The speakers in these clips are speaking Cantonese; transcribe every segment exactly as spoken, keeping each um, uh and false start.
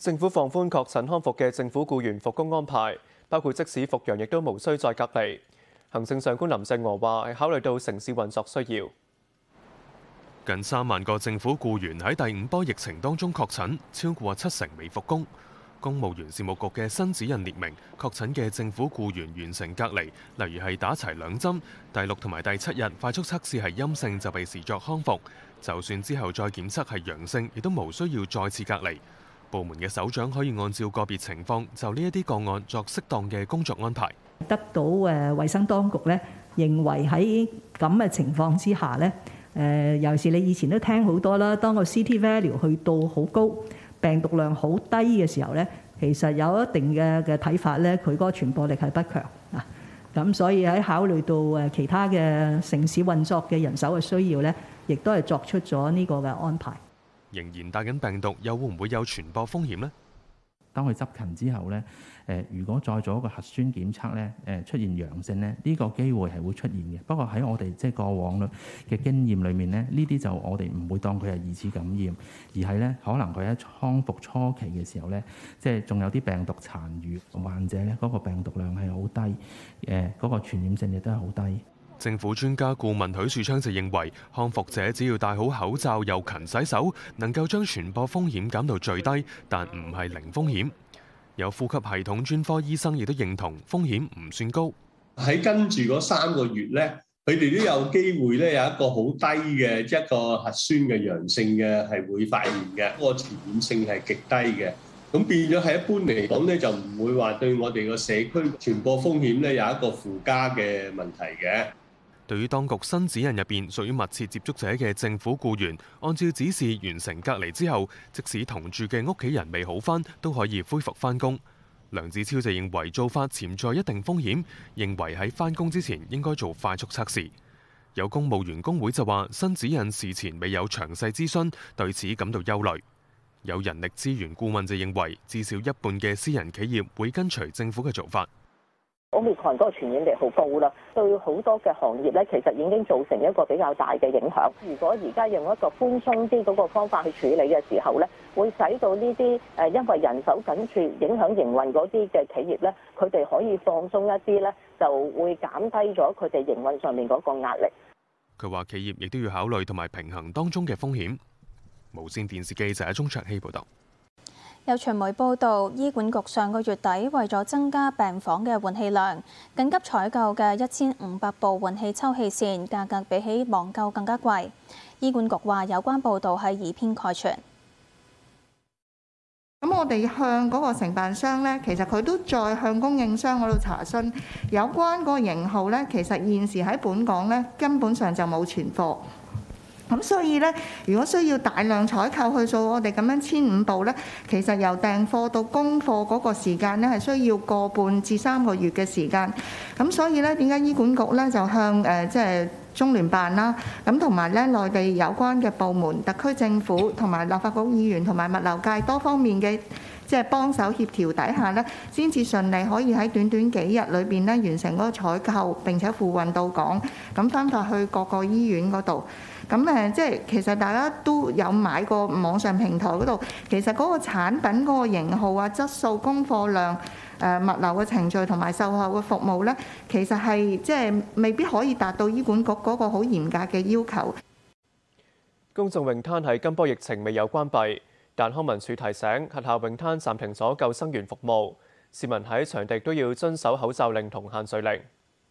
政府放寬確診康復嘅政府僱員復工安排，包括即使復陽亦都無需再隔離。行政長官林鄭月娥話係考慮到城市運作需要。 近三萬個政府僱員喺第五波疫情當中確診，超過七成未復工。公務員事務局嘅新指引列明，確診嘅政府僱員完成隔離，例如係打齊兩針，第六同埋第七日快速測試係陰性就被視作康復，就算之後再檢測係陽性，亦都無需要再次隔離。部門嘅首長可以按照個別情況就呢一啲個案作適當嘅工作安排。 得到誒衛生當局咧認為喺咁嘅情況之下咧。誒，尤其是你以前都聽好多啦，當個 C T value 去到好高，病毒量好低嘅時候咧，其實有一定嘅嘅睇法咧，佢嗰個傳播力係不強啊。咁所以喺考慮到誒其他嘅城市運作嘅人手嘅需要咧，亦都係作出咗呢個嘅安排。 仍然帶緊病毒，又會唔會有傳播風險呢？ 當佢執勤之後咧，誒如果再做一個核酸檢測咧，誒出現陽性咧，呢個機會係會出現嘅。不過喺我哋即係過往嘅經驗裏面咧，呢啲就我哋唔會當佢係二次感染，而係咧可能佢喺康復初期嘅時候咧，即係仲有啲病毒殘餘，患者咧嗰個病毒量係好低，誒嗰個傳染性亦都係好低。 政府專家顧問許樹昌就認為，康復者只要戴好口罩又勤洗手，能夠將傳播風險減到最低，但唔係零風險。有呼吸系統專科醫生亦都認同風險唔算高。 喺跟住嗰三個月咧，佢哋都有機會咧有一個好低嘅一個核酸嘅陽性嘅係會發現嘅，個傳染性係極低嘅。咁變咗係一般嚟講咧，就唔會話對我哋個社區傳播風險咧有一個附加嘅問題嘅。 對於當局新指引入邊屬於密切接觸者嘅政府僱員，按照指示完成隔離之後，即使同住嘅屋企人未好返，都可以恢復返工。梁子超就認為做法潛在一定風險，認為喺返工之前應該做快速測試。有公務員工會就話，新指引事前未有詳細諮詢，對此感到憂慮。有人力資源顧問就認為，至少一半嘅私人企業會跟隨政府嘅做法。 Omicron嗰個傳染力好高啦，對好多嘅行業咧，其實已經造成一個比較大嘅影響。如果而家用一個寬鬆啲嗰個方法去處理嘅時候咧，會使到呢啲誒因為人手緊絀影響營運嗰啲嘅企業咧，佢哋可以放鬆一啲咧，就會減低咗佢哋營運上面嗰個壓力。 佢話企業亦都要考慮同埋平衡當中嘅風險。無線電視記者鍾卓希報導。 有傳媒報道，醫管局上個月底為咗增加病房嘅換氣量，緊急採購嘅一千五百部換氣抽氣扇價格比起網購更加貴。醫管局話有關報導係以偏概全。 咁我哋向嗰個承辦商咧，其實佢都再向供應商嗰度查詢有關嗰個型號咧，其實現時喺本港咧根本上就冇存貨。咁所以咧，如果需要大量採購去做我哋咁樣千五部咧，其實由訂貨到供貨嗰個時間咧，係需要個半至三個月嘅時間。咁所以咧，點解醫管局咧就向誒即係中聯辦啦，咁同埋咧內地有關嘅部門、特區政府同埋立法局議員同埋物流界多方面嘅即係幫手協調底下咧，先至順利可以喺短短幾日裏邊咧完成嗰個採購，並且付運到港，咁分發去各個醫院嗰度。咁誒，即係其實大家都有買過網上平台嗰度，其實嗰個產品嗰個型號啊、質素、供貨量、誒物流嘅程序同埋售後嘅服務咧，其實係即係未必可以達到醫管局嗰個好嚴格嘅要求。 公眾泳灘喺今波疫情未有關閉，但康文署提醒轄下泳灘暫停咗救生員服務，市民喺場地都要遵守口罩令同限聚令。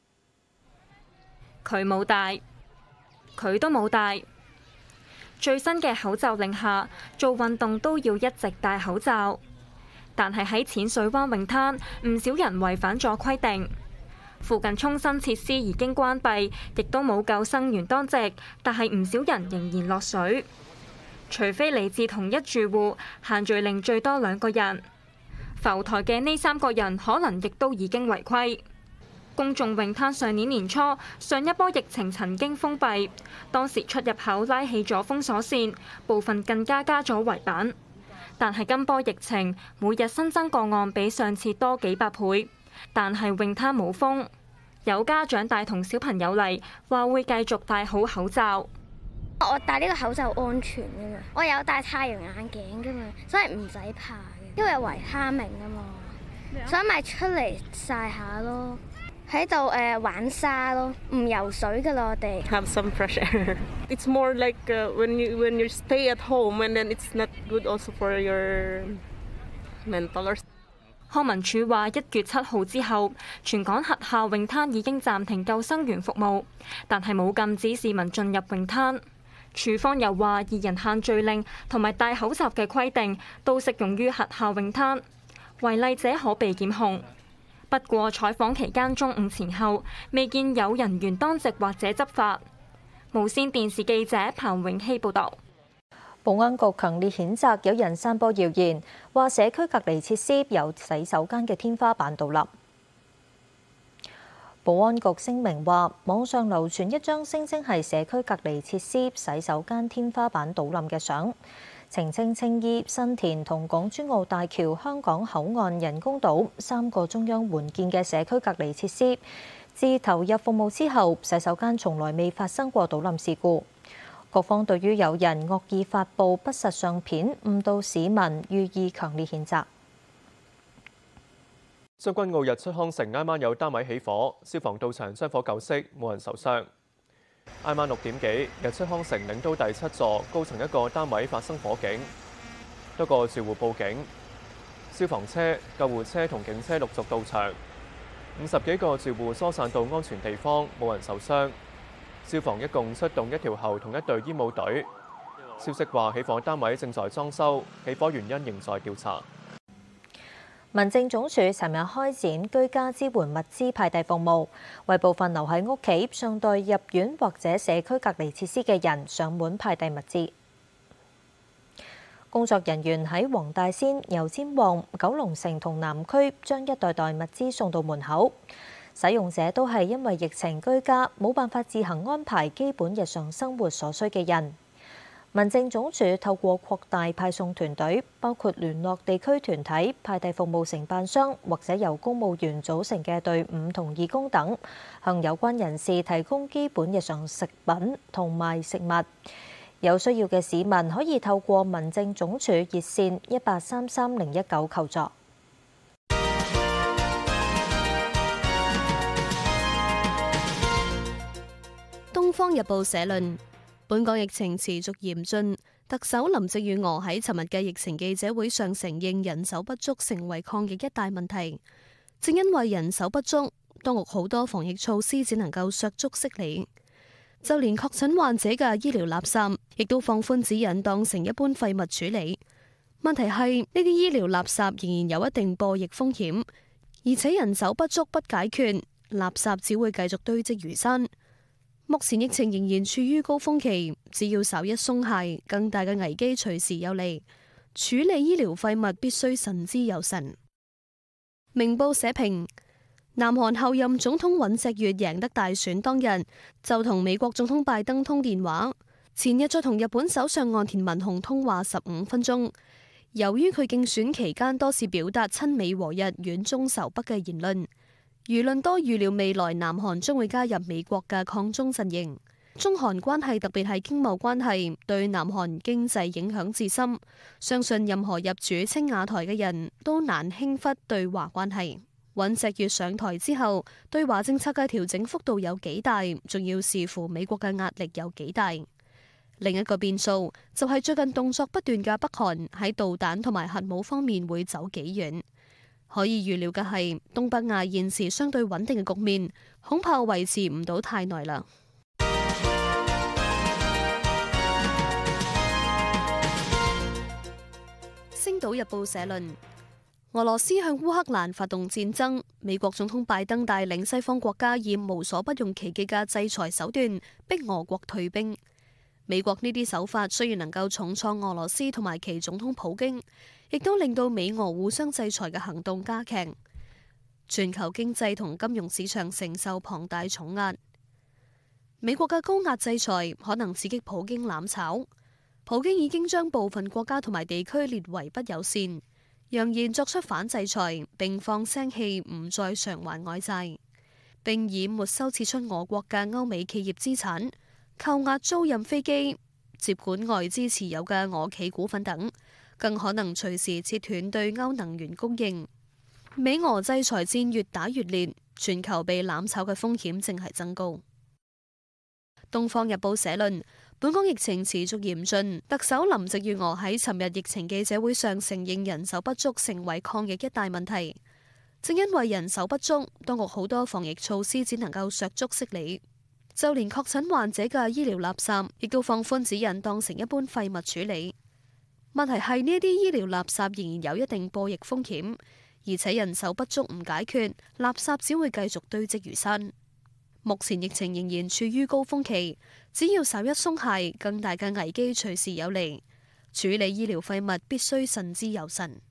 佢冇戴。佢都冇戴。最新嘅口罩令下，做運動都要一直戴口罩。但係喺淺水灣泳灘，唔少人違反咗規定。附近沖身設施已經關閉，亦都冇救生員當值，但係唔少人仍然落水。除非嚟自同一住戶，限聚令最多兩個人。浮台嘅呢三個人可能亦都已經違規。公眾泳灘上年年初上一波疫情曾經封閉，當時出入口拉起咗封鎖線，部分更加加咗圍板。但係今波疫情每日新增個案比上次多幾百倍，但係泳灘冇封。有家長帶同小朋友嚟，話會繼續戴好口罩。 我戴呢個口罩安全噶嘛，我有戴太陽眼鏡噶嘛，所以唔使怕嘅，因為有維他命啊嘛，所以咪出嚟曬下咯。喺度誒玩沙咯，唔游水噶啦我哋。 Have some fresh air. It's more like uh, when you when you stay at home and then it's not good also for your mental. 康文署話，一月七號之後，全港轄下泳灘已經暫停救生員服務，但係冇禁止市民進入泳灘。署方又話，二人限聚令同埋戴口罩嘅規定都適用於轄下泳灘，違例者可被檢控。不過，採訪期間中午前後，未見有人員當值或者執法。無線電視記者彭永熙報導。 保安局強烈譴責有人散播謠言，話社區隔離設施有洗手間嘅天花板倒冧。保安局聲明話，網上流傳一張聲稱係社區隔離設施洗手間天花板倒冧嘅相。澄清青衣、新田同港珠澳大橋香港口岸人工島三個中央援建嘅社區隔離設施，自投入服務之後，洗手間從來未發生過倒冧事故。各方對於有人惡意發布不實相片誤導市民，予以強烈譴責。 將軍澳日出康城挨晚有單位起火，消防到場將火救熄，冇人受傷。挨晚六點幾，日出康城領都第七座高層一個單位發生火警，多個住戶報警，消防車、救護車同警車陸續到場，五十幾個住戶疏散到安全地方，冇人受傷。消防一共出動一條喉同一隊煙霧隊。消息話起火單位正在裝修，起火原因仍在調查。 民政總署尋日開展居家支援物資派遞服務，為部分留喺屋企尚待入院或者社區隔離設施嘅人上門派遞物資。工作人員喺黃大仙、油尖旺、九龍城同南區將一袋袋物資送到門口。使用者都係因為疫情居家，冇辦法自行安排基本日常生活所需嘅人。民政總署透過擴大派送團隊，包括聯絡地區團體、派遞服務承辦商或者由公務員組成嘅隊伍同義工等，向有關人士提供基本日常食品同埋食物。有需要嘅市民可以透過民政總署熱線一八三三零一九求助。 東方日報社論。本港疫情持續嚴峻，特首林鄭月娥喺尋日嘅疫情記者會上承認人手不足成為抗疫一大問題。正因為人手不足，當局好多防疫措施只能夠削足適履，就連確診患者嘅醫療垃圾，亦都放寬指引當成一般廢物處理。問題係呢啲醫療垃圾仍然有一定播疫風險，而且人手不足不解決，垃圾只會繼續堆積如山。目前疫情仍然處於高峰期，只要稍一鬆懈，更大嘅危機隨時有嚟。處理醫療廢物必須慎之又慎。明報社評：南韓後任總統尹錫悅贏得大選當日，就同美國總統拜登通電話，前日再同日本首相岸田文雄通話十五分鐘。由於佢競選期間多次表達親美和日、遠中仇北嘅言論，輿論多預料未來南韓將會加入美國嘅抗中陣營，中韓關係特別係經貿關係對南韓經濟影響至深，相信任何入主青瓦台嘅人都難輕忽對華關係。尹錫悅上台之後，對華政策嘅調整幅度有幾大，仲要視乎美國嘅壓力有幾大。另一個變數就係最近動作不斷嘅北韓喺導彈同埋核武方面會走幾遠。可以預料嘅係，東北亞現時相對穩定嘅局面，恐怕維持唔到太耐啦。星島日報社論：俄羅斯向烏克蘭發動戰爭，美國總統拜登帶領西方國家以無所不用其極嘅制裁手段，逼俄國退兵。美國呢啲手法雖然能夠重創俄羅斯同埋其總統普京，亦都令到美俄互相制裁嘅行動加劇，全球經濟同金融市場承受龐大重壓。美國嘅高壓制裁可能刺激普京攬炒，普京已經將部分國家同埋地區列為不友善，揚言作出反制裁，並放聲氣唔再償還外債，並以沒收撤出俄國嘅歐美企業資產，扣押租賃飛機、 接管外資持有嘅俄企股份等，更可能隨時切斷對歐能源供應。美俄制裁戰越打越烈，全球被攬炒嘅風險正係增高。東方日報社論：本港疫情持續嚴峻，特首林鄭月娥喺尋日疫情記者會上承認人手不足成為抗疫一大問題。正因為人手不足，當局好多防疫措施只能夠削足適履，就連確診患者嘅醫療垃圾亦都放寬指引，當成一般廢物處理。問題係呢啲醫療垃圾仍然有一定播疫風險，而且人手不足唔解決，垃圾只會繼續堆積如山。目前疫情仍然處於高峰期，只要稍一鬆懈，更大嘅危機隨時有嚟。處理醫療廢物必須慎之又慎。